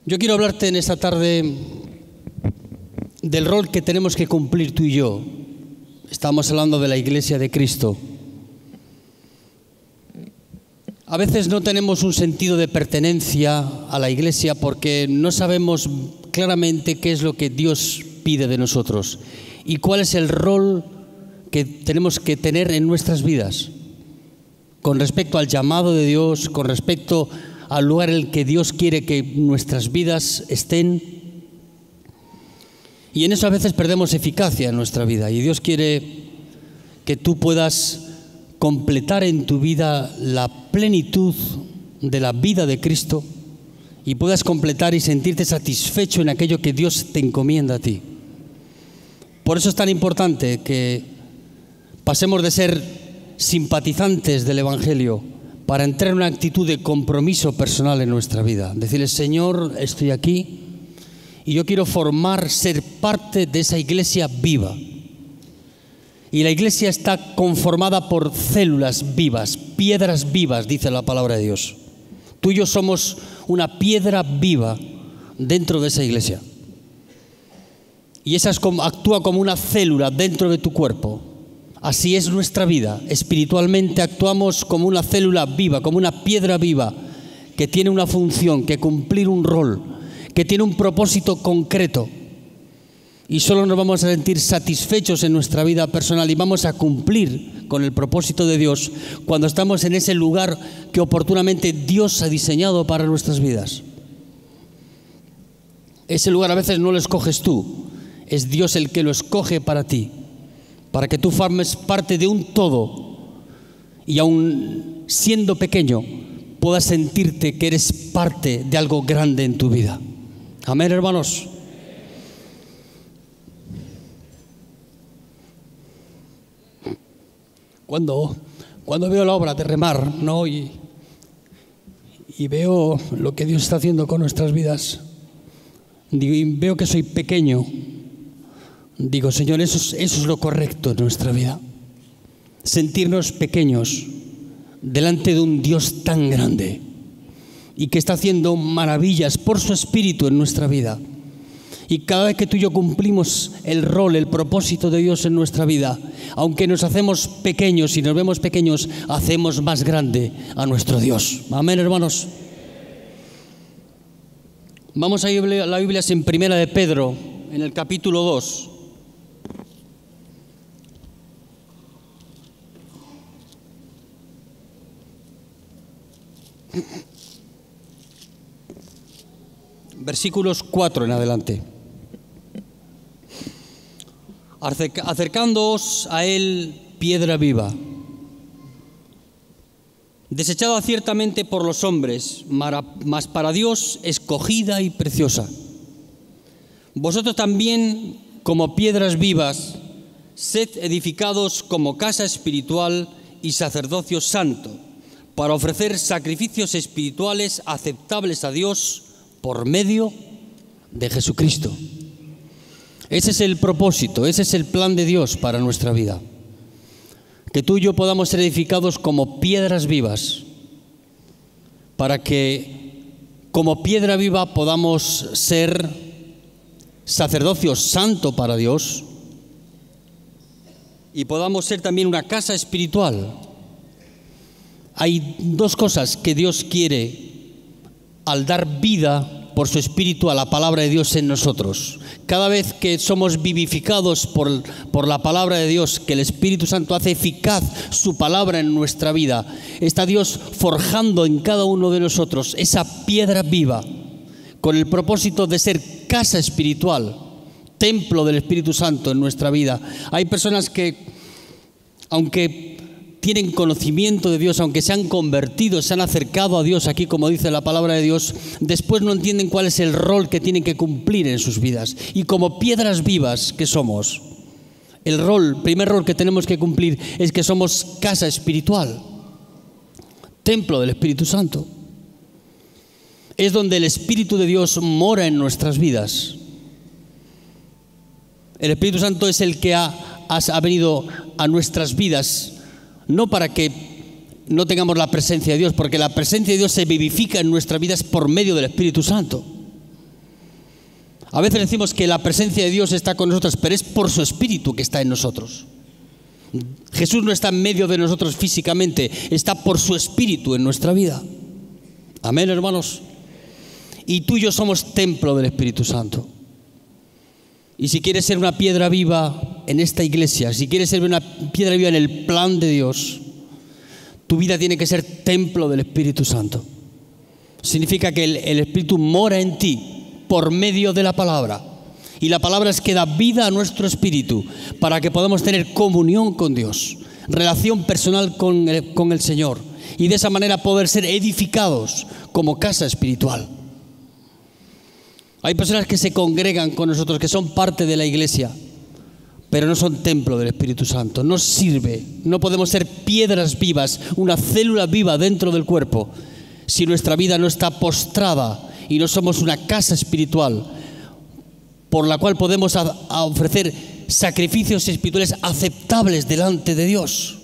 Yo quiero hablarte en esta tarde del rol que tenemos que cumplir tú y yo. Estamos hablando de la Iglesia de Cristo. A veces no tenemos un sentido de pertenencia a la Iglesia porque no sabemos claramente qué es lo que Dios pide de nosotros y cuál es el rol que tenemos que tener en nuestras vidas con respecto al llamado de Dios, con respecto al lugar en el que Dios quiere que nuestras vidas estén. Y en eso a veces perdemos eficacia en nuestra vida, y Dios quiere que tú puedas completar en tu vida la plenitud de la vida de Cristo y puedas completar y sentirte satisfecho en aquello que Dios te encomienda a ti. Por eso es tan importante que pasemos de ser simpatizantes del Evangelio para entrar en una actitud de compromiso personal en nuestra vida. Decirle: Señor, estoy aquí y yo quiero ser parte de esa iglesia viva. Y la iglesia está conformada por células vivas, piedras vivas, dice la palabra de Dios. Tú y yo somos una piedra viva dentro de esa iglesia. Y esa actúa como una célula dentro de tu cuerpo. Así es nuestra vida. Espiritualmente actuamos como una célula viva, como una piedra viva, que tiene una función, que cumplir un rol, que tiene un propósito concreto. Y solo nos vamos a sentir satisfechos en nuestra vida personal y vamos a cumplir con el propósito de Dios cuando estamos en ese lugar que oportunamente Dios ha diseñado para nuestras vidas. Ese lugar a veces no lo escoges tú, es Dios el que lo escoge para ti, para que tú formes parte de un todo y aun siendo pequeño puedas sentirte que eres parte de algo grande en tu vida. Amén, hermanos. Cuando veo la obra de Remar, ¿no? y veo lo que Dios está haciendo con nuestras vidas, y veo que soy pequeño, digo: Señor, eso es lo correcto en nuestra vida. Sentirnos pequeños delante de un Dios tan grande y que está haciendo maravillas por su Espíritu en nuestra vida. Y cada vez que tú y yo cumplimos el rol, el propósito de Dios en nuestra vida, aunque nos hacemos pequeños y nos vemos pequeños, hacemos más grande a nuestro Dios. Amén, hermanos. Vamos a ir a la Biblia en Primera de Pedro, en el capítulo 2. Versículos 4 en adelante. Acercándoos a él, piedra viva, desechada ciertamente por los hombres, mas para Dios escogida y preciosa. Vosotros también, como piedras vivas, sed edificados como casa espiritual y sacerdocio santo, para ofrecer sacrificios espirituales aceptables a Dios por medio de Jesucristo. Ese es el propósito, ese es el plan de Dios para nuestra vida. Que tú y yo podamos ser edificados como piedras vivas, para que como piedra viva podamos ser sacerdocio santo para Dios y podamos ser también una casa espiritual. Hay dos cosas que Dios quiere al dar vida por su Espíritu a la palabra de Dios en nosotros. Cada vez que somos vivificados por la palabra de Dios, que el Espíritu Santo hace eficaz su palabra en nuestra vida, está Dios forjando en cada uno de nosotros esa piedra viva con el propósito de ser casa espiritual, templo del Espíritu Santo en nuestra vida. Hay personas que, aunque tienen conocimiento de Dios, aunque se han convertido, se han acercado a Dios, aquí como dice la palabra de Dios, después no entienden cuál es el rol que tienen que cumplir en sus vidas. Y como piedras vivas que somos, el primer rol que tenemos que cumplir es que somos casa espiritual, templo del Espíritu Santo. Es donde el Espíritu de Dios mora en nuestras vidas. El Espíritu Santo es el que ha venido a nuestras vidas, no para que no tengamos la presencia de Dios, porque la presencia de Dios se vivifica en nuestras vidas por medio del Espíritu Santo. A veces decimos que la presencia de Dios está con nosotros, pero es por su Espíritu que está en nosotros. Jesús no está en medio de nosotros físicamente, está por su Espíritu en nuestra vida. Amén, hermanos. Y tú y yo somos templo del Espíritu Santo. Y si quieres ser una piedra viva en esta iglesia, si quieres ser una piedra viva en el plan de Dios, tu vida tiene que ser templo del Espíritu Santo. Significa que el Espíritu mora en ti por medio de la palabra. Y la palabra es que da vida a nuestro espíritu para que podamos tener comunión con Dios, relación personal con el Señor, y de esa manera poder ser edificados como casa espiritual. Hay personas que se congregan con nosotros, que son parte de la iglesia, pero no son templo del Espíritu Santo. No sirve, no podemos ser piedras vivas, una célula viva dentro del cuerpo, si nuestra vida no está postrada y no somos una casa espiritual por la cual podemos ofrecer sacrificios espirituales aceptables delante de Dios.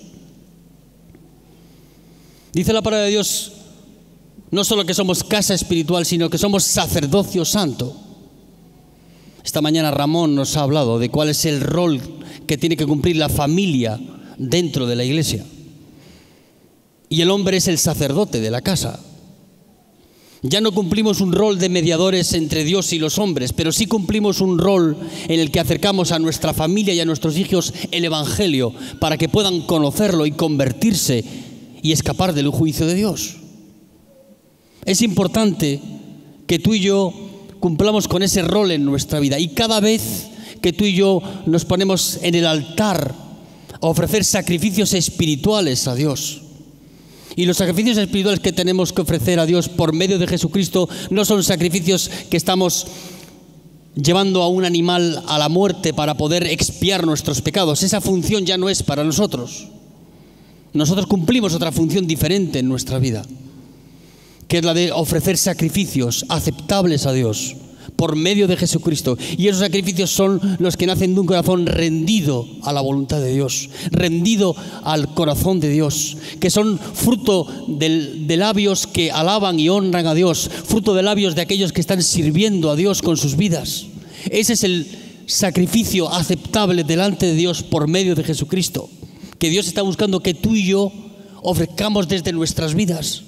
Dice la palabra de Dios no solo que somos casa espiritual, sino que somos sacerdocio santo. Esta mañana Ramón nos ha hablado de cuál es el rol que tiene que cumplir la familia dentro de la iglesia. Y el hombre es el sacerdote de la casa. Ya no cumplimos un rol de mediadores entre Dios y los hombres, pero sí cumplimos un rol en el que acercamos a nuestra familia y a nuestros hijos el Evangelio para que puedan conocerlo y convertirse y escapar del juicio de Dios. Es importante que tú y yo cumplamos con ese rol en nuestra vida, y cada vez que tú y yo nos ponemos en el altar a ofrecer sacrificios espirituales a Dios. Y los sacrificios espirituales que tenemos que ofrecer a Dios por medio de Jesucristo no son sacrificios que estamos llevando a un animal a la muerte para poder expiar nuestros pecados. Esa función ya no es para nosotros. Nosotros cumplimos otra función diferente en nuestra vida, que es la de ofrecer sacrificios aceptables a Dios por medio de Jesucristo. Y esos sacrificios son los que nacen de un corazón rendido a la voluntad de Dios, rendido al corazón de Dios, que son fruto de labios que alaban y honran a Dios, fruto de labios de aquellos que están sirviendo a Dios con sus vidas. Ese es el sacrificio aceptable delante de Dios por medio de Jesucristo, que Dios está buscando que tú y yo ofrezcamos desde nuestras vidas.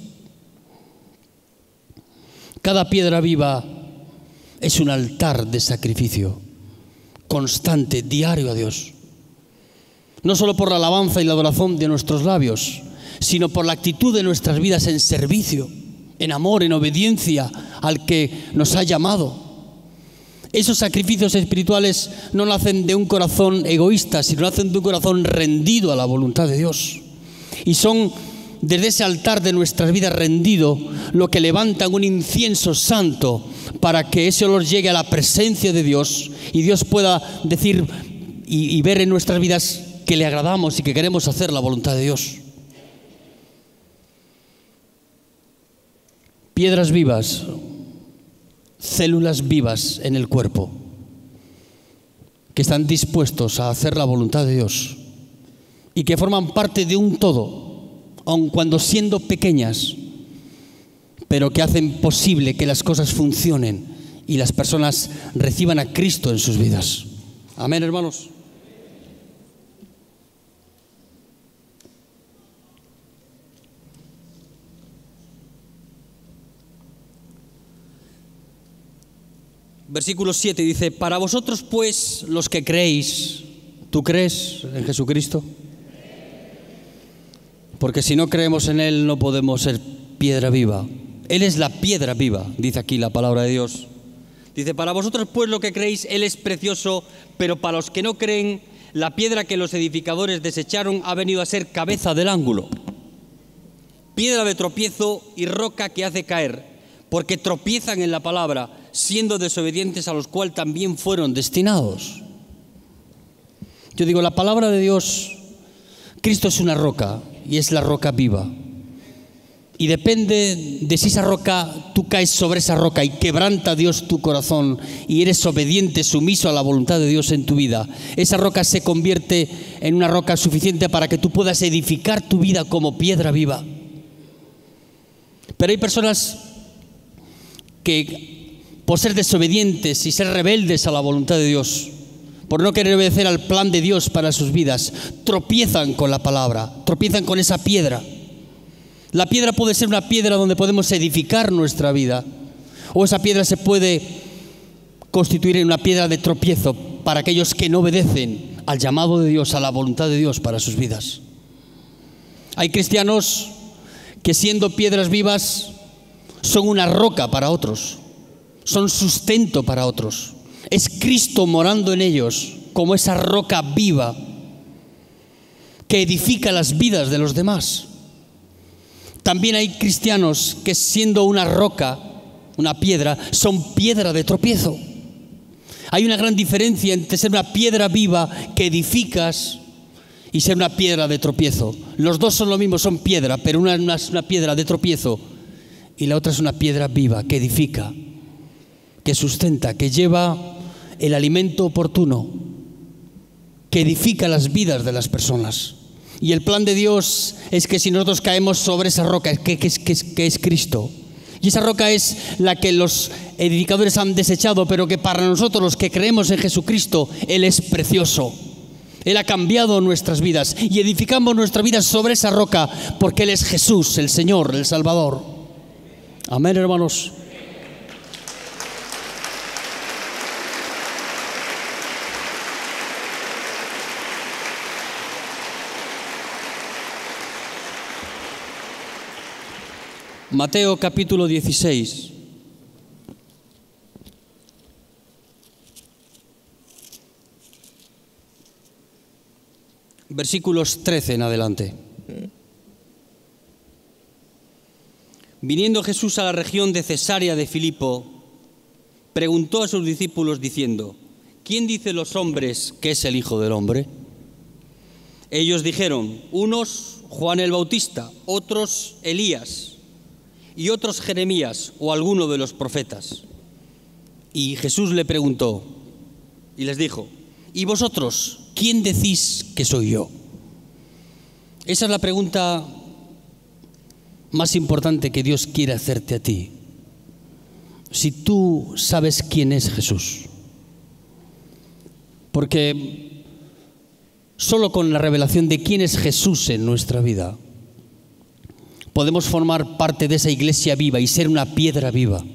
Cada piedra viva es un altar de sacrificio constante, diario a Dios. No solo por la alabanza y la adoración de nuestros labios, sino por la actitud de nuestras vidas en servicio, en amor, en obediencia al que nos ha llamado. Esos sacrificios espirituales no nacen de un corazón egoísta, sino nacen de un corazón rendido a la voluntad de Dios. Y son desde ese altar de nuestras vidas rendido lo que levantan un incienso santo para que ese olor llegue a la presencia de Dios y Dios pueda decir y ver en nuestras vidas que le agradamos y que queremos hacer la voluntad de Dios. Piedras vivas, células vivas en el cuerpo, que están dispuestos a hacer la voluntad de Dios y que forman parte de un todo, aun cuando siendo pequeñas, pero que hacen posible que las cosas funcionen y las personas reciban a Cristo en sus vidas. Amén, hermanos. Versículo 7 dice: para vosotros pues los que creéis, ¿tú crees en Jesucristo? Porque si no creemos en Él no podemos ser piedra viva. Él es la piedra viva, dice aquí la palabra de Dios. Dice: para vosotros pues lo que creéis, Él es precioso, pero para los que no creen, la piedra que los edificadores desecharon ha venido a ser cabeza del ángulo, piedra de tropiezo y roca que hace caer, porque tropiezan en la palabra, siendo desobedientes, a los cuales también fueron destinados. Yo digo, la palabra de Dios, Cristo es una roca y es la roca viva. Y depende de si esa roca, tú caes sobre esa roca y quebranta Dios tu corazón y eres obediente, sumiso a la voluntad de Dios en tu vida. Esa roca se convierte en una roca suficiente para que tú puedas edificar tu vida como piedra viva. Pero hay personas que por ser desobedientes y ser rebeldes a la voluntad de Dios, por no querer obedecer al plan de Dios para sus vidas, tropiezan con la palabra, tropiezan con esa piedra. La piedra puede ser una piedra donde podemos edificar nuestra vida, o esa piedra se puede constituir en una piedra de tropiezo para aquellos que no obedecen al llamado de Dios, a la voluntad de Dios para sus vidas. Hay cristianos que, siendo piedras vivas, son una roca para otros, son sustento para otros. Es Cristo morando en ellos como esa roca viva que edifica las vidas de los demás. También hay cristianos que, siendo una roca, una piedra, son piedra de tropiezo. Hay una gran diferencia entre ser una piedra viva que edificas y ser una piedra de tropiezo. Los dos son lo mismo, son piedra, pero una es una piedra de tropiezo y la otra es una piedra viva que edifica, que sustenta, que lleva el alimento oportuno, que edifica las vidas de las personas. Y el plan de Dios es que si nosotros caemos sobre esa roca, que es Cristo, y esa roca es la que los edificadores han desechado, pero que para nosotros los que creemos en Jesucristo, Él es precioso. Él ha cambiado nuestras vidas y edificamos nuestra vida sobre esa roca porque Él es Jesús, el Señor, el Salvador. Amén, hermanos. Mateo capítulo 16. Versículos 13 en adelante. Viniendo Jesús a la región de Cesarea de Filipo, preguntó a sus discípulos diciendo: ¿Quién dicen los hombres que es el Hijo del Hombre? Ellos dijeron: unos Juan el Bautista, otros Elías, y otros Jeremías o alguno de los profetas. Y Jesús le preguntó y les dijo: ¿y vosotros quién decís que soy yo? Esa es la pregunta más importante que Dios quiere hacerte a ti. Si tú sabes quién es Jesús. Porque solo con la revelación de quién es Jesús en nuestra vida podemos formar parte de esa iglesia viva y ser una piedra viva.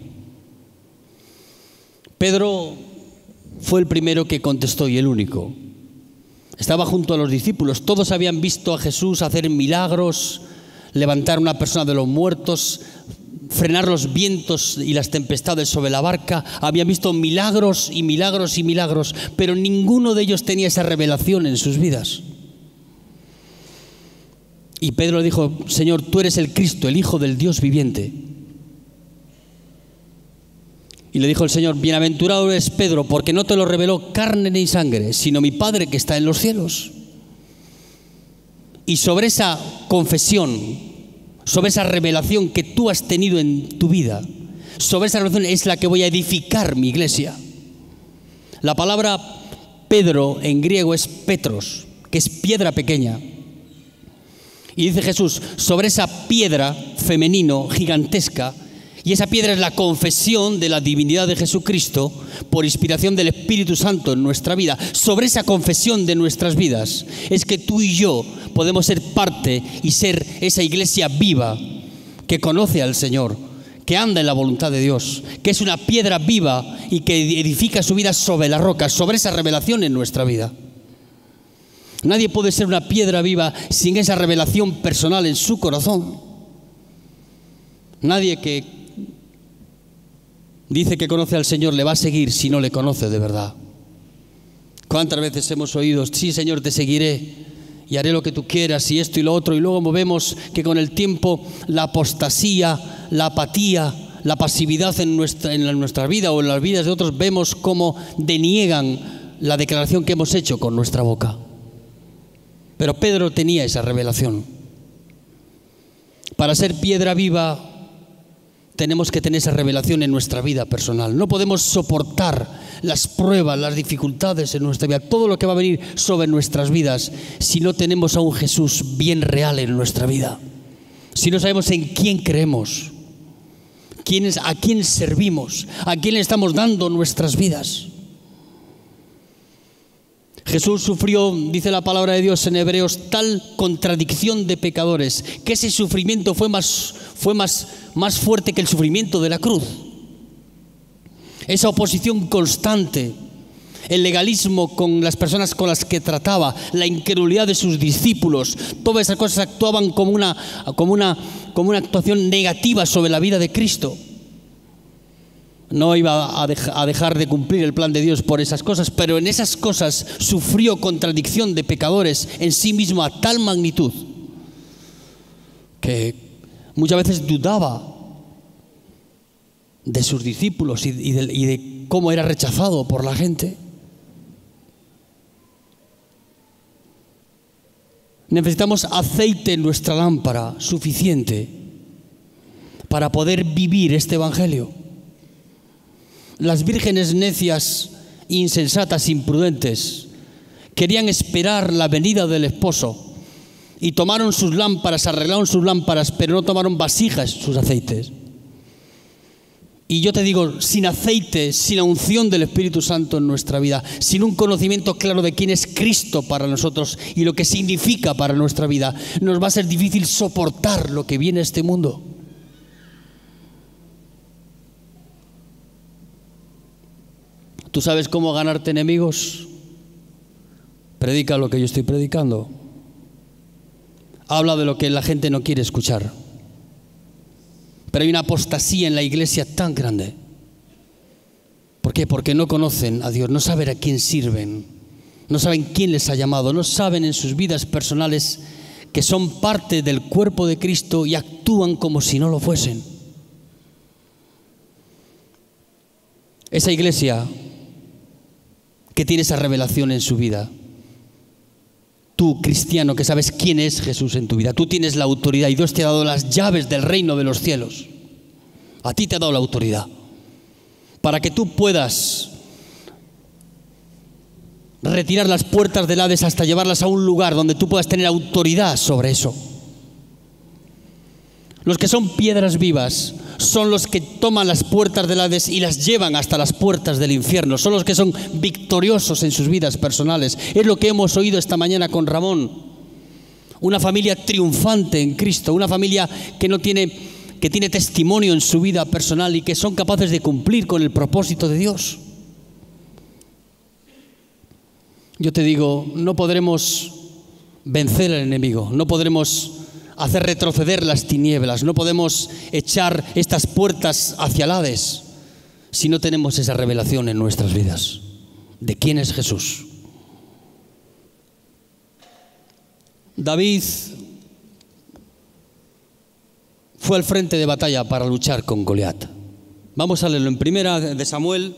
Pedro fue el primero que contestó y el único. Estaba junto a los discípulos. Todos habían visto a Jesús hacer milagros, levantar a una persona de los muertos, frenar los vientos y las tempestades sobre la barca. Habían visto milagros y milagros y milagros, pero ninguno de ellos tenía esa revelación en sus vidas. Y Pedro le dijo: Señor, tú eres el Cristo, el Hijo del Dios viviente. Y le dijo el Señor: bienaventurado eres Pedro, porque no te lo reveló carne ni sangre, sino mi Padre que está en los cielos. Y sobre esa confesión, sobre esa revelación que tú has tenido en tu vida, sobre esa revelación es la que voy a edificar mi iglesia. La palabra Pedro en griego es Petros, que es piedra pequeña. Y dice Jesús: sobre esa piedra femenino gigantesca, y esa piedra es la confesión de la divinidad de Jesucristo por inspiración del Espíritu Santo en nuestra vida. Sobre esa confesión de nuestras vidas es que tú y yo podemos ser parte y ser esa iglesia viva que conoce al Señor, que anda en la voluntad de Dios, que es una piedra viva y que edifica su vida sobre la roca, sobre esa revelación en nuestra vida. Nadie puede ser una piedra viva sin esa revelación personal en su corazón. Nadie que dice que conoce al Señor le va a seguir si no le conoce de verdad. ¿Cuántas veces hemos oído: sí, Señor, te seguiré y haré lo que tú quieras y esto y lo otro? Y luego vemos que con el tiempo la apostasía, la apatía, la pasividad en nuestra vida o en las vidas de otros, vemos cómo deniegan la declaración que hemos hecho con nuestra boca. Pero Pedro tenía esa revelación. Para ser piedra viva tenemos que tener esa revelación en nuestra vida personal. No podemos soportar las pruebas, las dificultades en nuestra vida, todo lo que va a venir sobre nuestras vidas, si no tenemos a un Jesús bien real en nuestra vida. Si no sabemos en quién creemos, quién servimos, a quién le estamos dando nuestras vidas. Jesús sufrió, dice la palabra de Dios en Hebreos, tal contradicción de pecadores, que ese sufrimiento fue más fuerte que el sufrimiento de la cruz. Esa oposición constante, el legalismo con las personas con las que trataba, la incredulidad de sus discípulos, todas esas cosas actuaban como una actuación negativa sobre la vida de Cristo. No iba a dejar de cumplir el plan de Dios por esas cosas, pero en esas cosas sufrió contradicción de pecadores en sí mismo a tal magnitud que muchas veces dudaba de sus discípulos y de cómo era rechazado por la gente. Necesitamos aceite en nuestra lámpara suficiente para poder vivir este evangelio. Las vírgenes necias, insensatas, imprudentes, querían esperar la venida del esposo y tomaron sus lámparas, arreglaron sus lámparas, pero no tomaron vasijas sus aceites. Y yo te digo, sin aceite, sin la unción del Espíritu Santo en nuestra vida, sin un conocimiento claro de quién es Cristo para nosotros y lo que significa para nuestra vida, nos va a ser difícil soportar lo que viene a este mundo. ¿Tú sabes cómo ganarte enemigos? Predica lo que yo estoy predicando. Habla de lo que la gente no quiere escuchar. Pero hay una apostasía en la iglesia tan grande. ¿Por qué? Porque no conocen a Dios, no saben a quién sirven, no saben quién les ha llamado, no saben en sus vidas personales que son parte del cuerpo de Cristo y actúan como si no lo fuesen. Esa iglesia que tiene esa revelación en su vida, tú, cristiano, que sabes quién es Jesús en tu vida, tú tienes la autoridad y Dios te ha dado las llaves del reino de los cielos. A ti te ha dado la autoridad para que tú puedas retirar las puertas del Hades hasta llevarlas a un lugar donde tú puedas tener autoridad sobre eso. Los que son piedras vivas son los que toman las puertas del Hades y las llevan hasta las puertas del infierno. Son los que son victoriosos en sus vidas personales. Es lo que hemos oído esta mañana con Ramón. Una familia triunfante en Cristo, una familia que tiene testimonio en su vida personal y que son capaces de cumplir con el propósito de Dios. Yo te digo, no podremos vencer al enemigo, no podremos hacer retroceder las tinieblas, no podemos echar estas puertas hacia el Hades si no tenemos esa revelación en nuestras vidas de quién es Jesús. David fue al frente de batalla para luchar con Goliat. Vamos a leerlo en Primera de Samuel,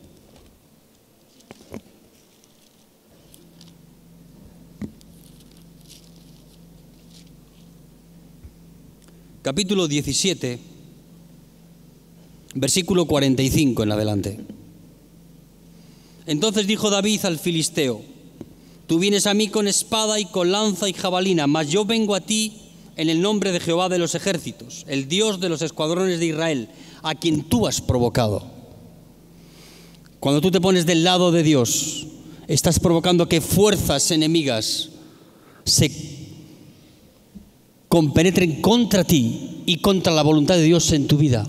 capítulo 17, versículo 45 en adelante. Entonces dijo David al filisteo: tú vienes a mí con espada y con lanza y jabalina, mas yo vengo a ti en el nombre de Jehová de los ejércitos, el Dios de los escuadrones de Israel, a quien tú has provocado. Cuando tú te pones del lado de Dios, estás provocando que fuerzas enemigas se compenetren contra ti y contra la voluntad de Dios en tu vida.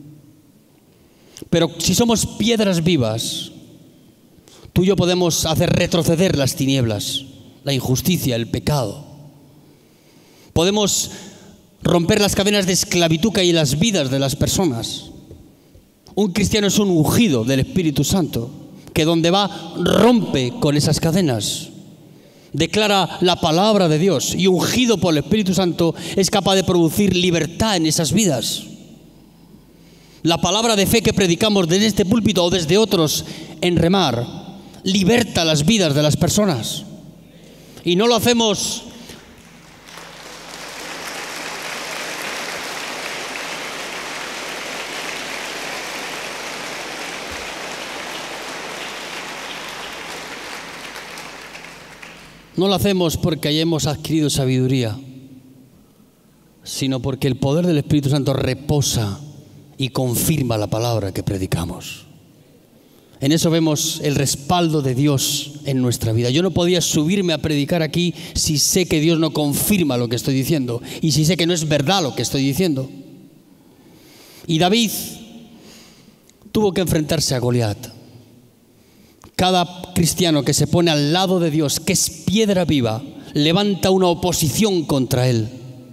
Pero si somos piedras vivas, tú y yo podemos hacer retroceder las tinieblas, la injusticia, el pecado. Podemos romper las cadenas de esclavitud que hay en las vidas de las personas. Un cristiano es un ungido del Espíritu Santo, que donde va rompe con esas cadenas. Declara la palabra de Dios y ungido por el Espíritu Santo es capaz de producir libertad en esas vidas. La palabra de fe que predicamos desde este púlpito o desde otros en Remar liberta las vidas de las personas. Y no lo hacemos porque hayamos adquirido sabiduría, sino porque el poder del Espíritu Santo reposa y confirma la palabra que predicamos. En eso vemos el respaldo de Dios en nuestra vida. Yo no podía subirme a predicar aquí si sé que Dios no confirma lo que estoy diciendo y si sé que no es verdad lo que estoy diciendo. Y David tuvo que enfrentarse a Goliat. Cada cristiano que se pone al lado de Dios, que es piedra viva, levanta una oposición contra él.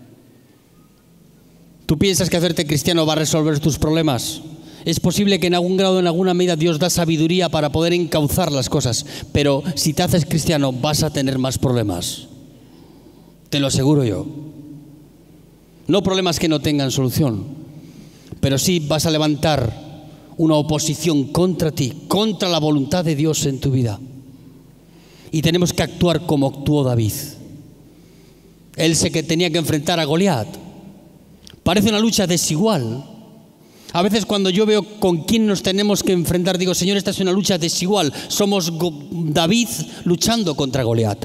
¿Tú piensas que hacerte cristiano va a resolver tus problemas? Es posible que en algún grado, en alguna medida, Dios da sabiduría para poder encauzar las cosas, pero si te haces cristiano vas a tener más problemas. Te lo aseguro yo. No problemas que no tengan solución, pero sí vas a levantar una oposición contra ti, contra la voluntad de Dios en tu vida. Y tenemos que actuar como actuó David. Él sé que tenía que enfrentar a Goliat. Parece una lucha desigual. A veces cuando yo veo con quién nos tenemos que enfrentar, digo, Señor, esta es una lucha desigual. Somos David luchando contra Goliat.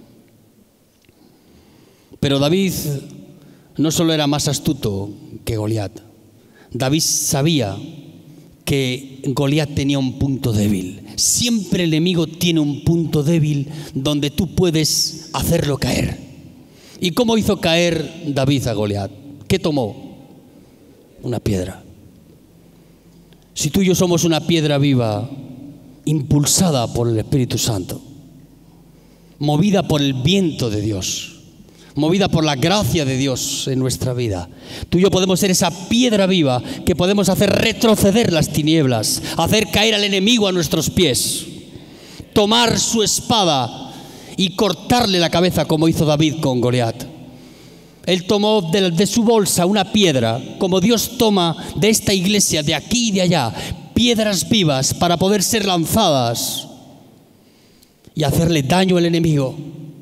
Pero David no solo era más astuto que Goliat. David sabía que Goliat tenía un punto débil. Siempre el enemigo tiene un punto débil donde tú puedes hacerlo caer. ¿Y cómo hizo caer David a Goliat? ¿Qué tomó? Una piedra. Si tú y yo somos una piedra viva, impulsada por el Espíritu Santo, movida por el viento de Dios, movida por la gracia de Dios en nuestra vida, tú y yo podemos ser esa piedra viva que podemos hacer retroceder las tinieblas, hacer caer al enemigo a nuestros pies, tomar su espada y cortarle la cabeza como hizo David con Goliat. Él tomó de su bolsa una piedra, como Dios toma de esta iglesia, de aquí y de allá, piedras vivas para poder ser lanzadas y hacerle daño al enemigo.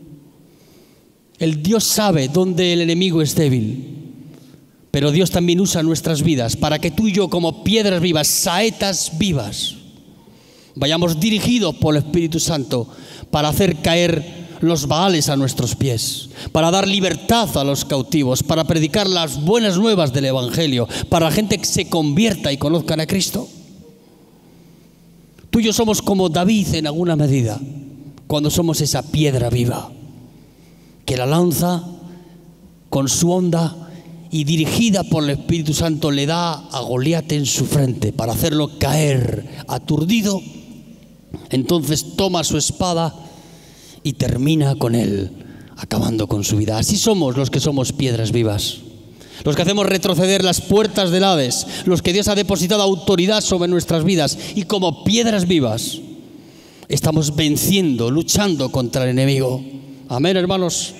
El Dios sabe dónde el enemigo es débil, pero Dios también usa nuestras vidas para que tú y yo, como piedras vivas, saetas vivas, vayamos dirigidos por el Espíritu Santo para hacer caer los baales a nuestros pies, para dar libertad a los cautivos, para predicar las buenas nuevas del Evangelio, para la gente que se convierta y conozcan a Cristo. Tú y yo somos como David en alguna medida, cuando somos esa piedra viva, que la lanza con su onda y dirigida por el Espíritu Santo le da a Goliat en su frente para hacerlo caer aturdido. Entonces toma su espada y termina con él, acabando con su vida. Así somos los que somos piedras vivas, los que hacemos retroceder las puertas del Hades, los que Dios ha depositado autoridad sobre nuestras vidas, y como piedras vivas estamos venciendo, luchando contra el enemigo. Amén, hermanos.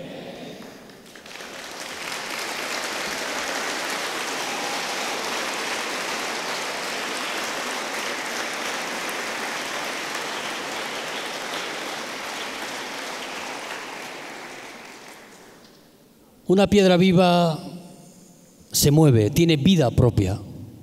Una piedra viva se mueve, tiene vida propia.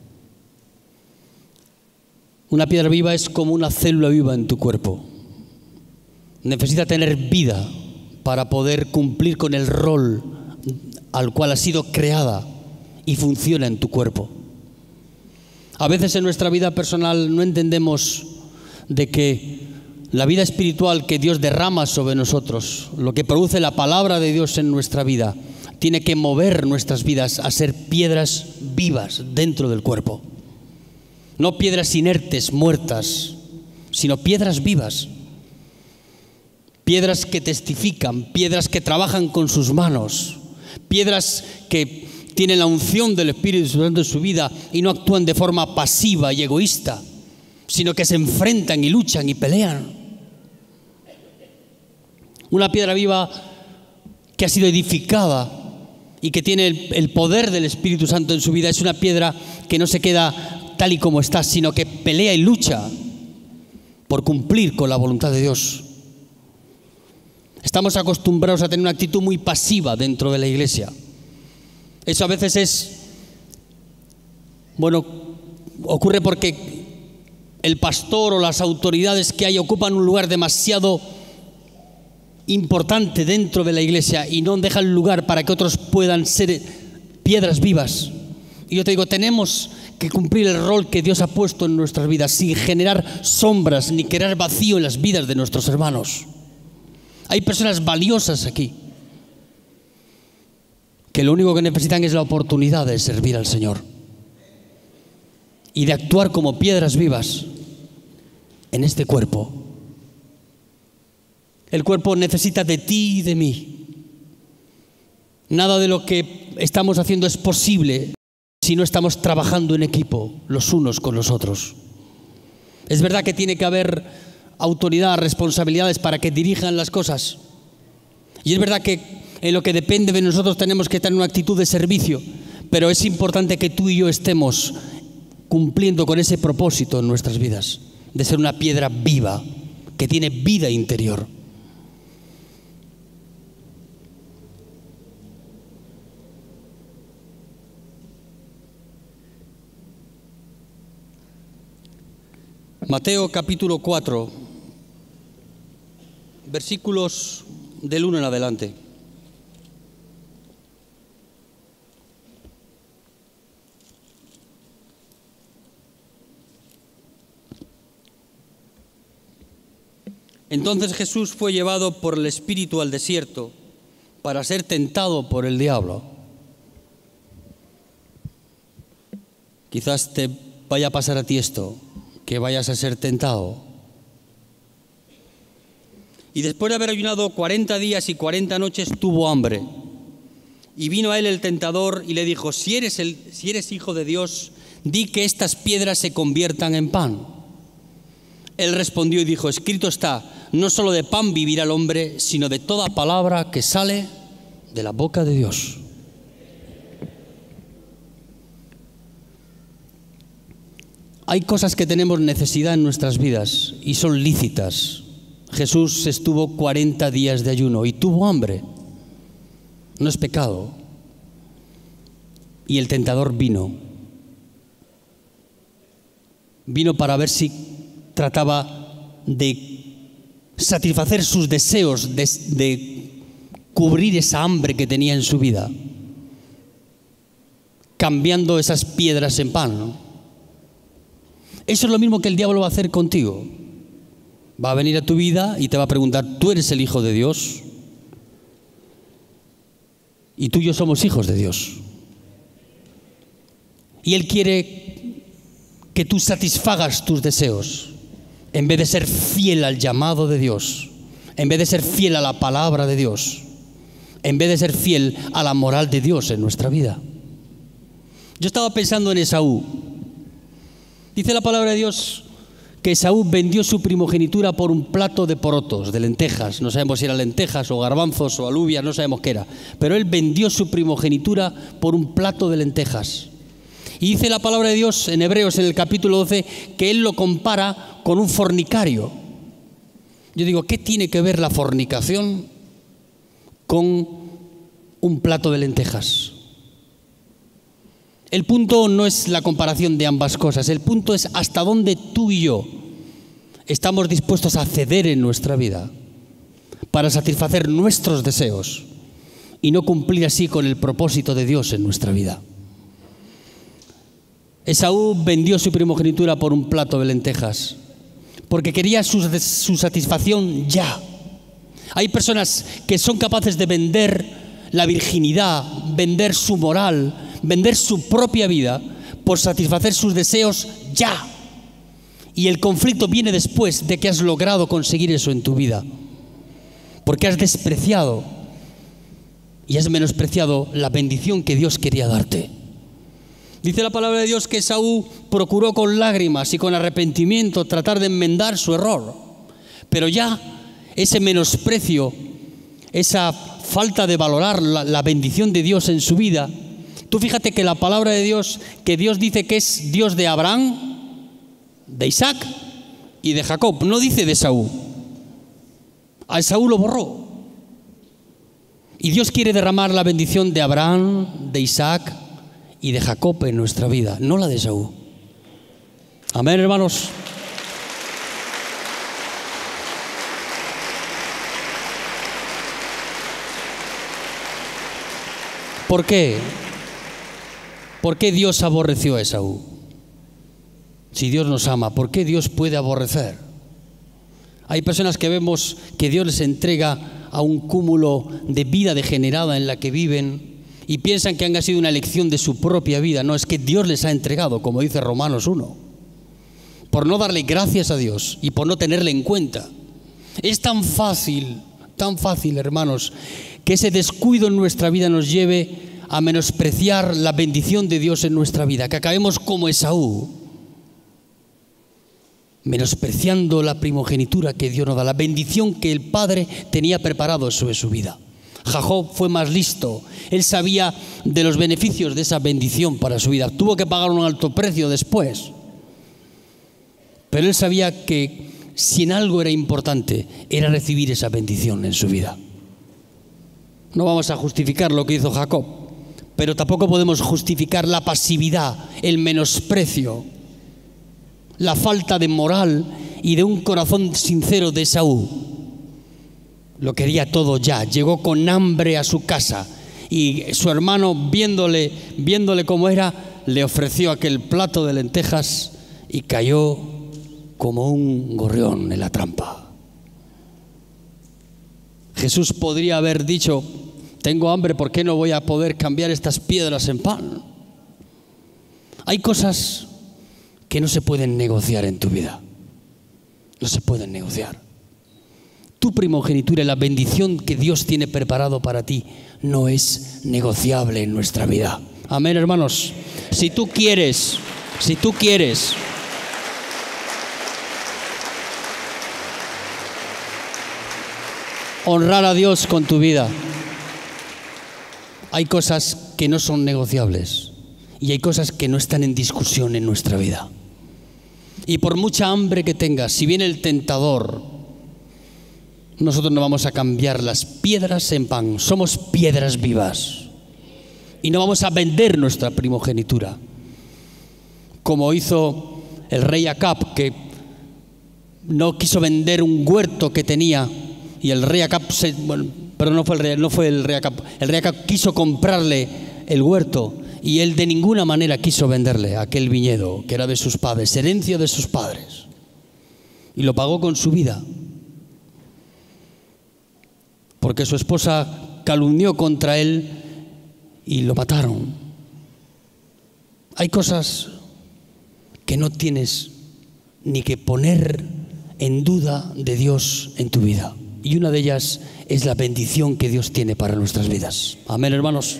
Una piedra viva es como una célula viva en tu cuerpo. Necesita tener vida para poder cumplir con el rol al cual ha sido creada y funciona en tu cuerpo. A veces en nuestra vida personal no entendemos de que la vida espiritual que Dios derrama sobre nosotros, lo que produce la palabra de Dios en nuestra vida, tiene que mover nuestras vidas a ser piedras vivas dentro del cuerpo. No piedras inertes, muertas, sino piedras vivas. Piedras que testifican, piedras que trabajan con sus manos, piedras que tienen la unción del Espíritu Santo en su vida y no actúan de forma pasiva y egoísta, sino que se enfrentan y luchan y pelean. Una piedra viva que ha sido edificada y que tiene el poder del Espíritu Santo en su vida es una piedra que no se queda tal y como está, sino que pelea y lucha por cumplir con la voluntad de Dios. Estamos acostumbrados a tener una actitud muy pasiva dentro de la iglesia. Eso a veces ocurre porque el pastor o las autoridades que hay ocupan un lugar demasiado importante dentro de la iglesia y no dejan lugar para que otros puedan ser piedras vivas Y yo te digo, tenemos que cumplir el rol que Dios ha puesto en nuestras vidas sin generar sombras ni crear vacío en las vidas de nuestros hermanos. Hay personas valiosas aquí que lo único que necesitan es la oportunidad de servir al Señor y de actuar como piedras vivas en este cuerpo. El cuerpo necesita de ti y de mí. Nada de lo que estamos haciendo es posible si no estamos trabajando en equipo los unos con los otros. Es verdad que tiene que haber autoridad, responsabilidades para que dirijan las cosas. Y es verdad que en lo que depende de nosotros tenemos que tener una actitud de servicio, pero es importante que tú y yo estemos cumpliendo con ese propósito en nuestras vidas, de ser una piedra viva, que tiene vida interior. Mateo capítulo 4, versículos del 1 en adelante. Entonces Jesús fue llevado por el Espíritu al desierto para ser tentado por el diablo. Quizás te vaya a pasar a ti esto, que vayas a ser tentado. Y después de haber ayunado 40 días y 40 noches tuvo hambre. Y vino a él el tentador y le dijo, si eres hijo de Dios, di que estas piedras se conviertan en pan. Él respondió y dijo, escrito está, no solo de pan vivirá el hombre, sino de toda palabra que sale de la boca de Dios. Hay cosas que tenemos necesidad en nuestras vidas y son lícitas. Jesús estuvo 40 días de ayuno y tuvo hambre. No es pecado. Y el tentador vino. Vino para ver si trataba de satisfacer sus deseos, de cubrir esa hambre que tenía en su vida, cambiando esas piedras en pan, ¿no? Eso es lo mismo que el diablo va a hacer contigo. Va a venir a tu vida y te va a preguntar, ¿tú eres el Hijo de Dios? Y tú y yo somos hijos de Dios. Y Él quiere que tú satisfagas tus deseos, en vez de ser fiel al llamado de Dios, en vez de ser fiel a la palabra de Dios, en vez de ser fiel a la moral de Dios en nuestra vida. Yo estaba pensando en Esaú. Dice la palabra de Dios que Esaú vendió su primogenitura por un plato de porotos, de lentejas. No sabemos si eran lentejas o garbanzos o alubias, no sabemos qué era. Pero él vendió su primogenitura por un plato de lentejas. Y dice la palabra de Dios en Hebreos, en el capítulo 12, que él lo compara con un fornicario. Yo digo, ¿qué tiene que ver la fornicación con un plato de lentejas? El punto no es la comparación de ambas cosas, el punto es hasta dónde tú y yo estamos dispuestos a ceder en nuestra vida para satisfacer nuestros deseos y no cumplir así con el propósito de Dios en nuestra vida. Esaú vendió su primogenitura por un plato de lentejas porque quería su satisfacción ya. Hay personas que son capaces de vender la virginidad, vender su moral, vender su propia vida por satisfacer sus deseos ya. Y el conflicto viene después de que has logrado conseguir eso en tu vida, porque has despreciado y has menospreciado la bendición que Dios quería darte. Dice la palabra de Dios que Esaú procuró con lágrimas y con arrepentimiento tratar de enmendar su error, pero ya ese menosprecio, esa falta de valorar la bendición de Dios en su vida. Tú fíjate que la palabra de Dios, que Dios dice que es Dios de Abraham, de Isaac y de Jacob, no dice de Esaú. A Esaú lo borró. Y Dios quiere derramar la bendición de Abraham, de Isaac y de Jacob en nuestra vida, no la de Esaú. Amén, hermanos. ¿Por qué? ¿Por qué Dios aborreció a Esaú? Si Dios nos ama, ¿por qué Dios puede aborrecer? Hay personas que vemos que Dios les entrega a un cúmulo de vida degenerada en la que viven y piensan que han sido una elección de su propia vida. No, es que Dios les ha entregado, como dice Romanos 1, por no darle gracias a Dios y por no tenerle en cuenta. Es tan fácil, hermanos, que ese descuido en nuestra vida nos lleve a menospreciar la bendición de Dios en nuestra vida, que acabemos como Esaú, menospreciando la primogenitura que Dios nos da, la bendición que el Padre tenía preparado sobre su vida. Jacob fue más listo, él sabía de los beneficios de esa bendición para su vida. Tuvo que pagar un alto precio después, pero él sabía que si en algo era importante, era recibir esa bendición en su vida. No vamos a justificar lo que hizo Jacob, pero tampoco podemos justificar la pasividad, el menosprecio, la falta de moral y de un corazón sincero de Esaú. Lo quería todo ya, llegó con hambre a su casa y su hermano, viéndole cómo era, le ofreció aquel plato de lentejas y cayó como un gorrión en la trampa. Jesús podría haber dicho: tengo hambre, ¿por qué no voy a poder cambiar estas piedras en pan? Hay cosas que no se pueden negociar en tu vida. No se pueden negociar. Tu primogenitura y la bendición que Dios tiene preparado para ti no es negociable en nuestra vida. Amén, hermanos. Si tú quieres honrar a Dios con tu vida, hay cosas que no son negociables y hay cosas que no están en discusión en nuestra vida. Y por mucha hambre que tengas, si viene el tentador, nosotros no vamos a cambiar las piedras en pan. Somos piedras vivas y no vamos a vender nuestra primogenitura, como hizo el rey Acab, que no quiso vender un huerto que tenía. Y el rey Acab, no fue el rey Acab. El rey Acab quiso comprarle el huerto y él de ninguna manera quiso venderle aquel viñedo que era de sus padres, herencia de sus padres. Y lo pagó con su vida, porque su esposa calumnió contra él y lo mataron. Hay cosas que no tienes ni que poner en duda de Dios en tu vida. Y una de ellas es la bendición que Dios tiene para nuestras vidas. Amén, hermanos.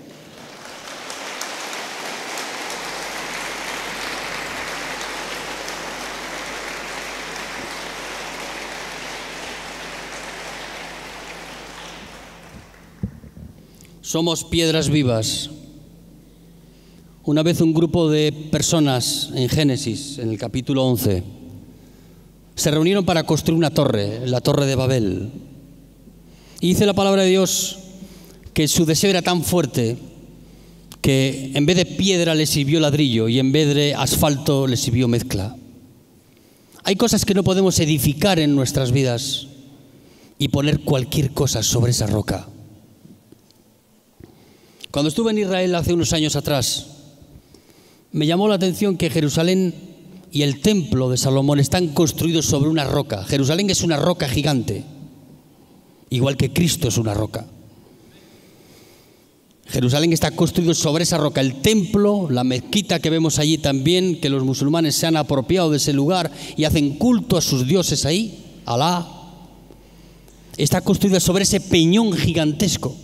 Somos piedras vivas. Una vez un grupo de personas en Génesis, en el capítulo 11, se reunieron para construir una torre, la Torre de Babel. Y dice la palabra de Dios que su deseo era tan fuerte que en vez de piedra le sirvió ladrillo y en vez de asfalto le sirvió mezcla. Hay cosas que no podemos edificar en nuestras vidas y poner cualquier cosa sobre esa roca. Cuando estuve en Israel hace unos años atrás, me llamó la atención que Jerusalén y el templo de Salomón están construidos sobre una roca. Jerusalén es una roca gigante, igual que Cristo es una roca. Jerusalén está construido sobre esa roca. El templo, la mezquita que vemos allí también, que los musulmanes se han apropiado de ese lugar y hacen culto a sus dioses ahí, Alá, está construida sobre ese peñón gigantesco.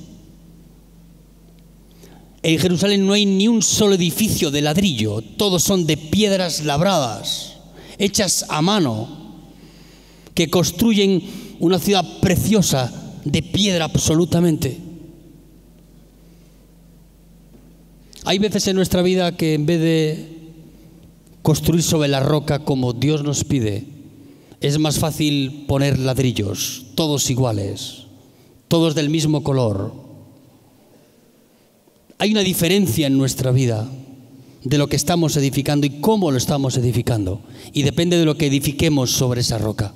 En Jerusalén no hay ni un solo edificio de ladrillo, todos son de piedras labradas, hechas a mano, que construyen una ciudad preciosa de piedra absolutamente. Hay veces en nuestra vida que en vez de construir sobre la roca como Dios nos pide, es más fácil poner ladrillos, todos iguales, todos del mismo color. Hay una diferencia en nuestra vida de lo que estamos edificando y cómo lo estamos edificando. Y depende de lo que edifiquemos sobre esa roca.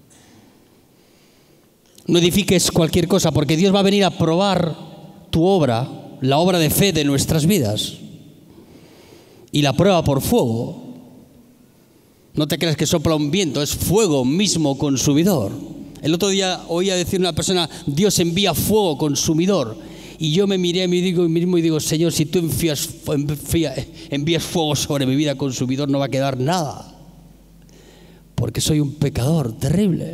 No edifiques cualquier cosa, porque Dios va a venir a probar tu obra, la obra de fe de nuestras vidas. y la prueba por fuego. No te creas que sopla un viento, es fuego mismo consumidor. El otro día oía decir una persona, Dios envía fuego consumidor. Y yo me miré a mí mismo y digo, Señor, si tú envías fuego sobre mi vida consumidor, no va a quedar nada. Porque soy un pecador terrible.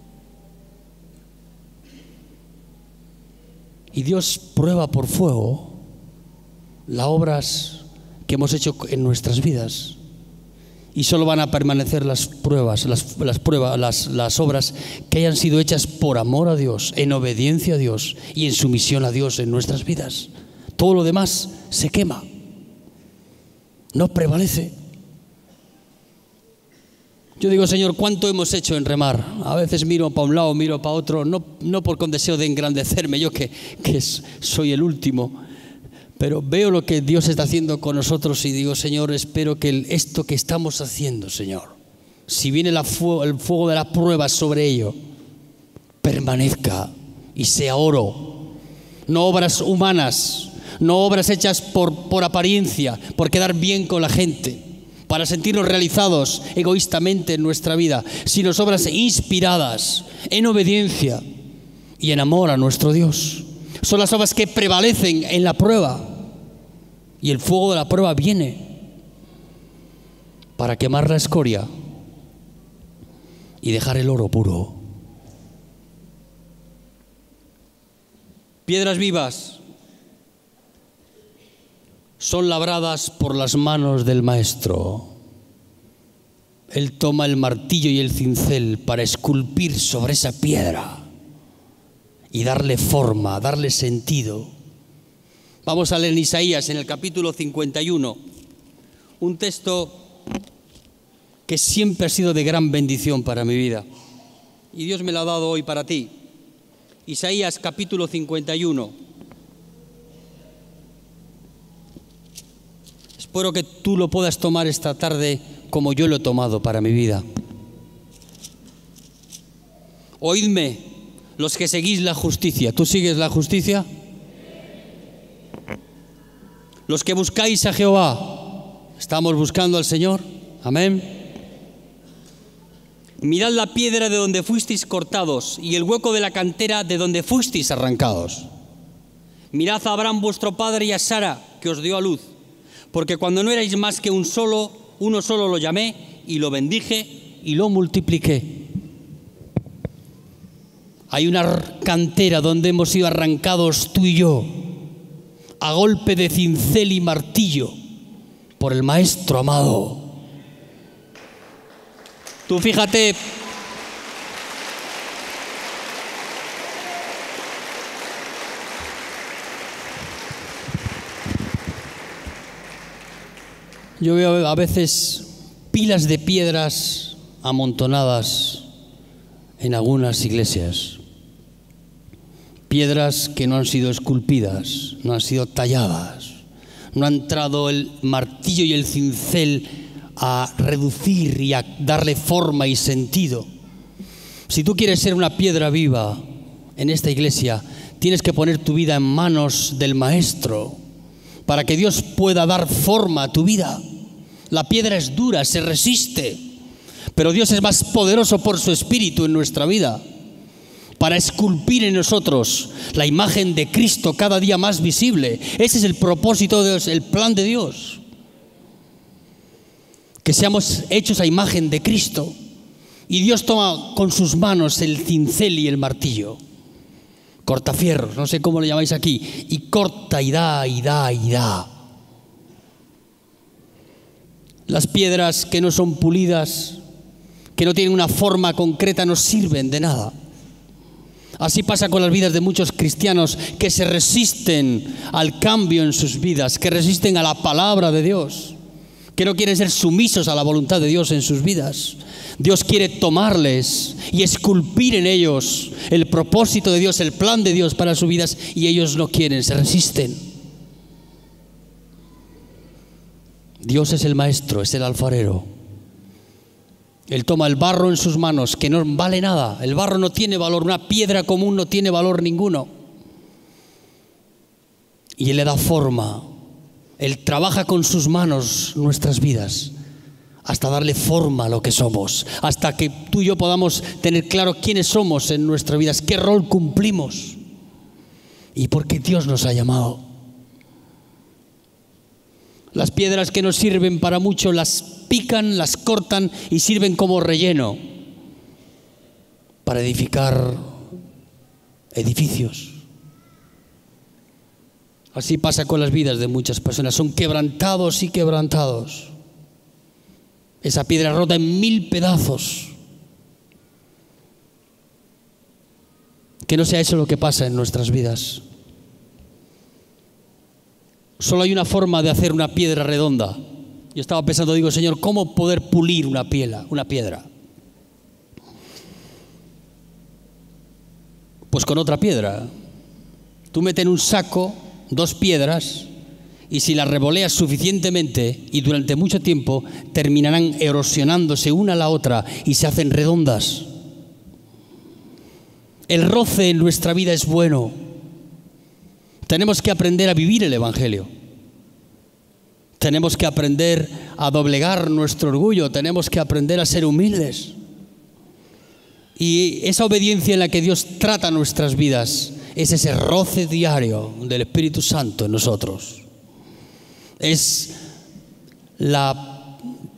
Y Dios prueba por fuego las obras que hemos hecho en nuestras vidas. Y solo van a permanecer las obras que hayan sido hechas por amor a Dios, en obediencia a Dios y en sumisión a Dios en nuestras vidas. Todo lo demás se quema, no prevalece. Yo digo, Señor, ¿cuánto hemos hecho en remar? A veces miro para un lado, miro para otro, no por con deseo de engrandecerme, yo que soy el último. Pero veo lo que Dios está haciendo con nosotros y digo, Señor, espero que esto que estamos haciendo, Señor, si viene el fuego de la prueba sobre ello, permanezca y sea oro. No obras humanas, no obras hechas por apariencia, por quedar bien con la gente, para sentirnos realizados egoístamente en nuestra vida, sino obras inspiradas en obediencia y en amor a nuestro Dios. Son las obras que prevalecen en la prueba. Y el fuego de la prueba viene para quemar la escoria y dejar el oro puro. Piedras vivas son labradas por las manos del Maestro. Él toma el martillo y el cincel para esculpir sobre esa piedra y darle forma, darle sentido. Vamos a leer en Isaías, en el capítulo 51, un texto que siempre ha sido de gran bendición para mi vida. Y Dios me lo ha dado hoy para ti. Isaías, capítulo 51. Espero que tú lo puedas tomar esta tarde como yo lo he tomado para mi vida. Oídme, los que seguís la justicia. ¿Tú sigues la justicia? Los que buscáis a Jehová, ¿estamos buscando al Señor? Amén. Mirad la piedra de donde fuisteis cortados y el hueco de la cantera de donde fuisteis arrancados. Mirad a Abraham vuestro padre y a Sara, que os dio a luz, porque cuando no erais más que uno solo lo llamé y lo bendije y lo multipliqué. Hay una cantera donde hemos sido arrancados tú y yo, a golpe de cincel y martillo, por el Maestro amado. Tú fíjate, yo veo a veces pilas de piedras amontonadas en algunas iglesias. Piedras que no han sido esculpidas, no han sido talladas, no ha entrado el martillo y el cincel a reducir y a darle forma y sentido. Si tú quieres ser una piedra viva en esta iglesia, tienes que poner tu vida en manos del Maestro para que Dios pueda dar forma a tu vida. La piedra es dura, se resiste, pero Dios es más poderoso por su Espíritu en nuestra vida para esculpir en nosotros la imagen de Cristo cada día más visible. Ese es el propósito de Dios, el plan de Dios. Que seamos hechos a imagen de Cristo. Y Dios toma con sus manos el cincel y el martillo. Cortafierros, no sé cómo lo llamáis aquí. Y corta y da y da y da. Las piedras que no son pulidas, que no tienen una forma concreta, no sirven de nada. Así pasa con las vidas de muchos cristianos que se resisten al cambio en sus vidas, que resisten a la palabra de Dios, que no quieren ser sumisos a la voluntad de Dios en sus vidas. Dios quiere tomarles y esculpir en ellos el propósito de Dios, el plan de Dios para sus vidas, y ellos no quieren, se resisten. Dios es el maestro, es el alfarero. Él toma el barro en sus manos, que no vale nada. El barro no tiene valor, una piedra común no tiene valor ninguno. Y Él le da forma Él trabaja con sus manos nuestras vidas hasta darle forma a lo que somos, hasta que tú y yo podamos tener claro quiénes somos en nuestras vidas, qué rol cumplimos y por qué Dios nos ha llamado. Las piedras que nos sirven para mucho las pican, las cortan y sirven como relleno para edificar edificios. Así pasa con las vidas de muchas personas. Son quebrantados y quebrantados. Esa piedra rota en 1000 pedazos. Que no sea eso lo que pasa en nuestras vidas. Solo hay una forma de hacer una piedra redonda. Yo estaba pensando, digo, Señor, ¿cómo poder pulir una piedra? Pues con otra piedra. Tú metes en un saco 2 piedras y si las revoleas suficientemente y durante mucho tiempo, terminarán erosionándose una a la otra y se hacen redondas. El roce en nuestra vida es bueno. Tenemos que aprender a vivir el Evangelio. Tenemos que aprender a doblegar nuestro orgullo. Tenemos que aprender a ser humildes. Y esa obediencia en la que Dios trata nuestras vidas es ese roce diario del Espíritu Santo en nosotros. Es la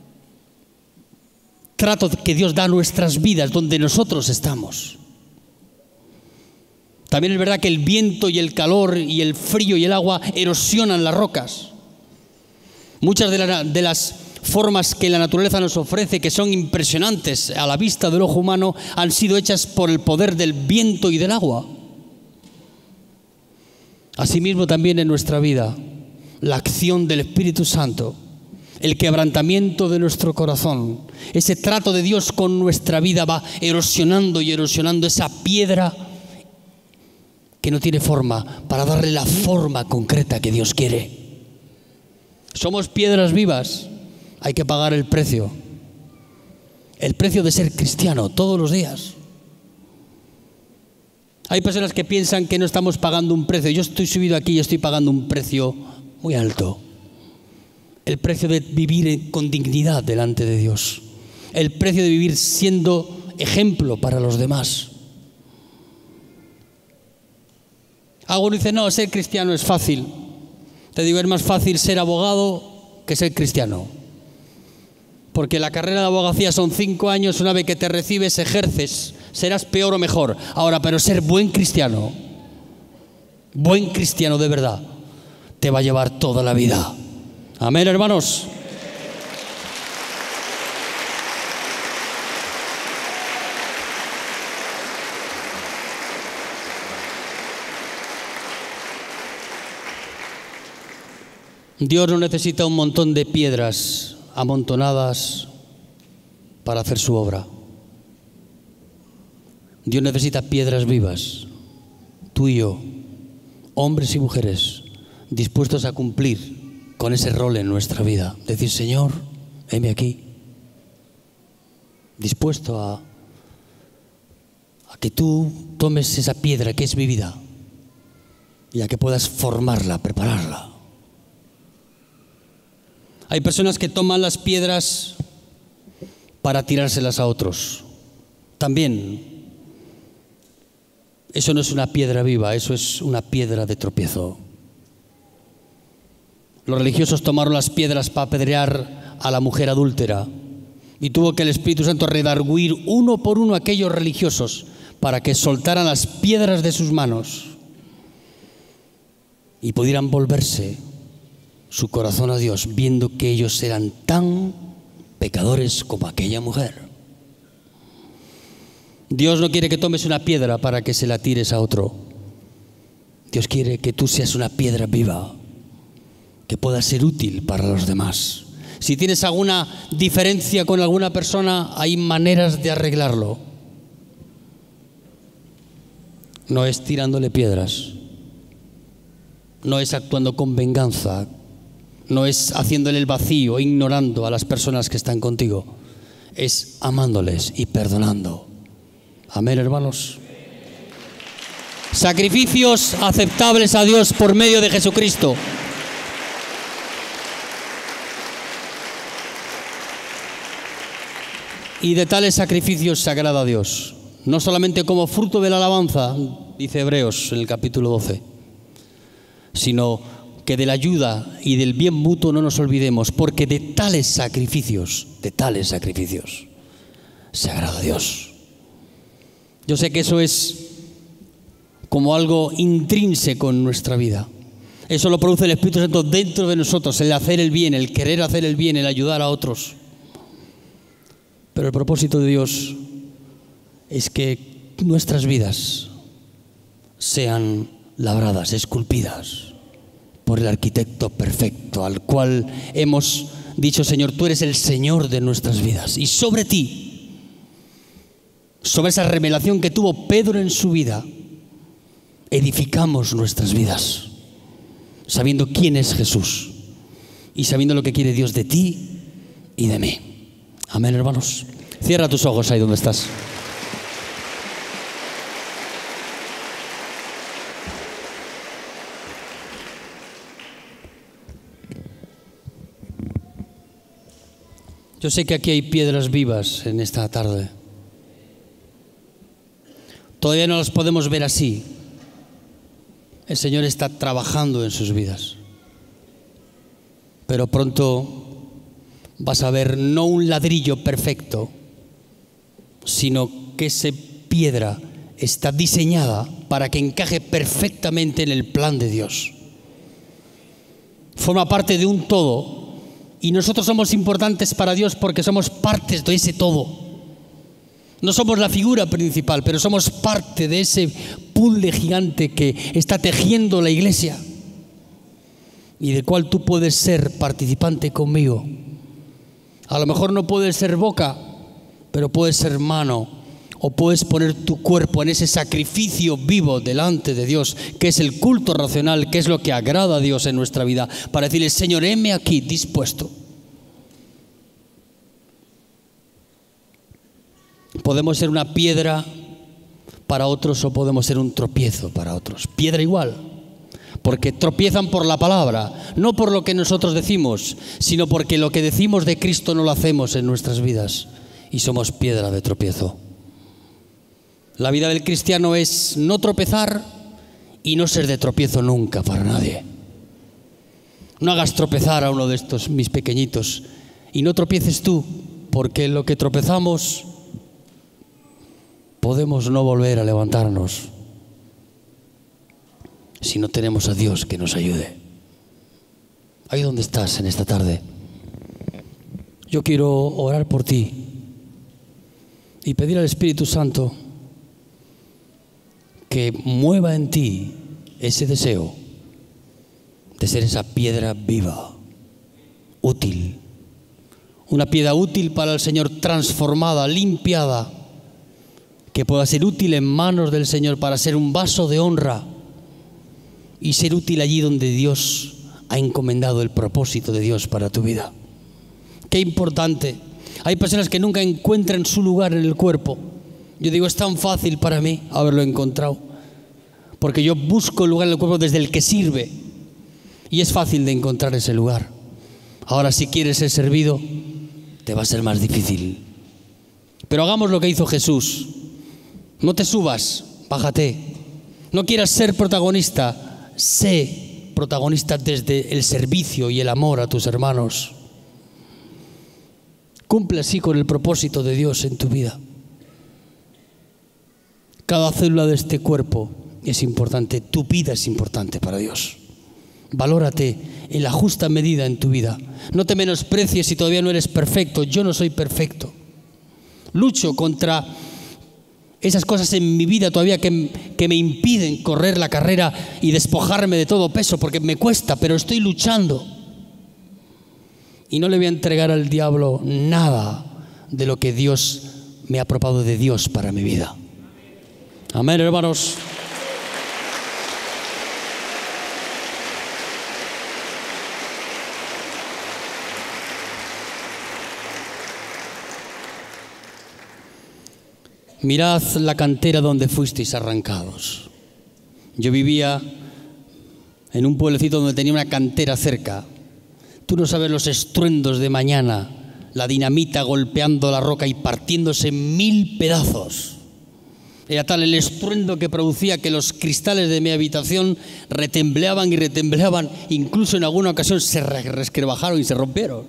trato que Dios da a nuestras vidas donde nosotros estamos. También es verdad que el viento y el calor y el frío y el agua erosionan las rocas. Muchas de las formas que la naturaleza nos ofrece, que son impresionantes a la vista del ojo humano, han sido hechas por el poder del viento y del agua. Asimismo también en nuestra vida, la acción del Espíritu Santo, el quebrantamiento de nuestro corazón, ese trato de Dios con nuestra vida va erosionando y erosionando esa piedra que no tiene forma, para darle la forma concreta que Dios quiere. Somos piedras vivas, hay que pagar el precio de ser cristiano todos los días. Hay personas que piensan que no estamos pagando un precio. Yo estoy subido aquí y estoy pagando un precio muy alto. El precio de vivir con dignidad delante de Dios. El precio de vivir siendo ejemplo para los demás. Alguno dice, no, ser cristiano es fácil. Te digo, es más fácil ser abogado que ser cristiano. Porque la carrera de abogacía son 5 años, una vez que te recibes, ejerces, serás peor o mejor. Ahora, pero ser buen cristiano de verdad, te va a llevar toda la vida. Amén, hermanos. Dios no necesita un montón de piedras amontonadas para hacer su obra. Dios necesita piedras vivas, tú y yo, hombres y mujeres, dispuestos a cumplir con ese rol en nuestra vida. Decir, Señor, heme aquí, dispuesto a que tú tomes esa piedra que es mi vida y a que puedas formarla, prepararla. Hay personas que toman las piedras para tirárselas a otros. También, eso no es una piedra viva, eso es una piedra de tropiezo. Los religiosos tomaron las piedras para apedrear a la mujer adúltera y tuvo que el Espíritu Santo redarguir uno por uno a aquellos religiosos para que soltaran las piedras de sus manos y pudieran volverse su corazón a Dios, viendo que ellos eran tan pecadores como aquella mujer. Dios no quiere que tomes una piedra para que se la tires a otro. Dios quiere que tú seas una piedra viva, que pueda ser útil para los demás. Si tienes alguna diferencia con alguna persona, hay maneras de arreglarlo. No es tirándole piedras, no es actuando con venganza, no es haciéndole el vacío, ignorando a las personas que están contigo. Es amándoles y perdonando. Amén, hermanos. Sacrificios aceptables a Dios por medio de Jesucristo. Y de tales sacrificios se agrada a Dios, no solamente como fruto de la alabanza, dice Hebreos en el capítulo 12, sino que de la ayuda y del bien mutuo no nos olvidemos, porque de tales sacrificios se agrada a Dios. Yo sé que eso es como algo intrínseco en nuestra vida. Eso lo produce el Espíritu Santo dentro de nosotros, el hacer el bien, el querer hacer el bien, el ayudar a otros. Pero el propósito de Dios es que nuestras vidas sean labradas, esculpidas por el arquitecto perfecto, al cual hemos dicho: Señor, tú eres el Señor de nuestras vidas. Y sobre ti, sobre esa revelación que tuvo Pedro en su vida, edificamos nuestras vidas, sabiendo quién es Jesús y sabiendo lo que quiere Dios de ti y de mí. Amén, hermanos. Cierra tus ojos ahí donde estás. Yo sé que aquí hay piedras vivas en esta tarde. Todavía no las podemos ver así. El Señor está trabajando en sus vidas. Pero pronto vas a ver no un ladrillo perfecto, sino que esa piedra está diseñada para que encaje perfectamente en el plan de Dios. Forma parte de un todo. Y nosotros somos importantes para Dios porque somos partes de ese todo. No somos la figura principal, pero somos parte de ese puzzle gigante que está tejiendo la iglesia y del cual tú puedes ser participante conmigo. A lo mejor no puedes ser boca, pero puedes ser mano, o puedes poner tu cuerpo en ese sacrificio vivo delante de Dios, que es el culto racional, que es lo que agrada a Dios en nuestra vida, para decirle: Señor, heme aquí dispuesto. Podemos ser una piedra para otros o podemos ser un tropiezo para otros. Piedra igual, porque tropiezan por la palabra, no por lo que nosotros decimos, sino porque lo que decimos de Cristo no lo hacemos en nuestras vidas y somos piedra de tropiezo. La vida del cristiano es no tropezar y no ser de tropiezo nunca para nadie. No hagas tropezar a uno de estos mis pequeñitos y no tropieces tú, porque lo que tropezamos podemos no volver a levantarnos si no tenemos a Dios que nos ayude. Ahí donde estás en esta tarde, yo quiero orar por ti y pedir al Espíritu Santo que mueva en ti ese deseo de ser esa piedra viva, útil. Una piedra útil para el Señor, transformada, limpiada, que pueda ser útil en manos del Señor para ser un vaso de honra y ser útil allí donde Dios ha encomendado el propósito de Dios para tu vida. Qué importante. Hay personas que nunca encuentran su lugar en el cuerpo. Yo digo, es tan fácil para mí haberlo encontrado, porque yo busco el lugar en el cuerpo desde el que sirve y es fácil de encontrar ese lugar. Ahora, si quieres ser servido, te va a ser más difícil. Pero hagamos lo que hizo Jesús. No te subas, bájate. No quieras ser protagonista, sé protagonista desde el servicio y el amor a tus hermanos. Cumple así con el propósito de Dios en tu vida. Cada célula de este cuerpo es importante, tu vida es importante para Dios. Valórate en la justa medida en tu vida. No te menosprecies si todavía no eres perfecto. Yo no soy perfecto. Lucho contra esas cosas en mi vida todavía que me impiden correr la carrera y despojarme de todo peso, porque me cuesta, pero estoy luchando. Y no le voy a entregar al diablo nada de lo que Dios me ha aprobado de Dios para mi vida. Amén, hermanos. Mirad la cantera donde fuisteis arrancados. Yo vivía en un pueblecito donde tenía una cantera cerca. Tú no sabes los estruendos de mañana, la dinamita golpeando la roca y partiéndose en 1000 pedazos. Era tal el estruendo que producía que los cristales de mi habitación retembleaban y retembleaban, incluso en alguna ocasión se resquebrajaron y se rompieron.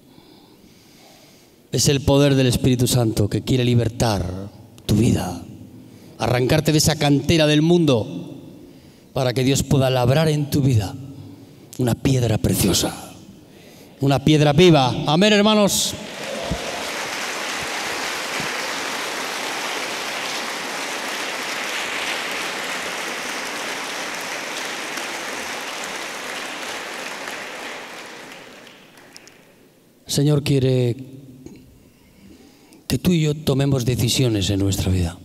Es el poder del Espíritu Santo que quiere libertar tu vida, arrancarte de esa cantera del mundo para que Dios pueda labrar en tu vida una piedra preciosa, una piedra viva. Amén, hermanos. El Señor quiere que tú y yo tomemos decisiones en nuestra vida.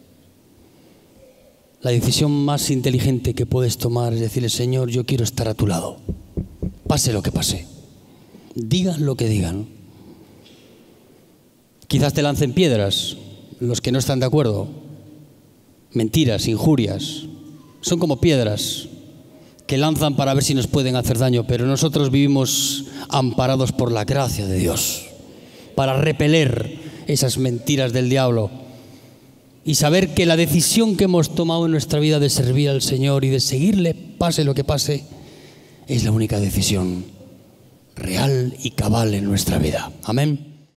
La decisión más inteligente que puedes tomar es decirle: Señor, yo quiero estar a tu lado, pase lo que pase, digan lo que digan. Quizás te lancen piedras los que no están de acuerdo, mentiras, injurias, son como piedras que lanzan para ver si nos pueden hacer daño, pero nosotros vivimos amparados por la gracia de Dios para repeler esas mentiras del diablo y saber que la decisión que hemos tomado en nuestra vida de servir al Señor y de seguirle, pase lo que pase, es la única decisión real y cabal en nuestra vida. Amén.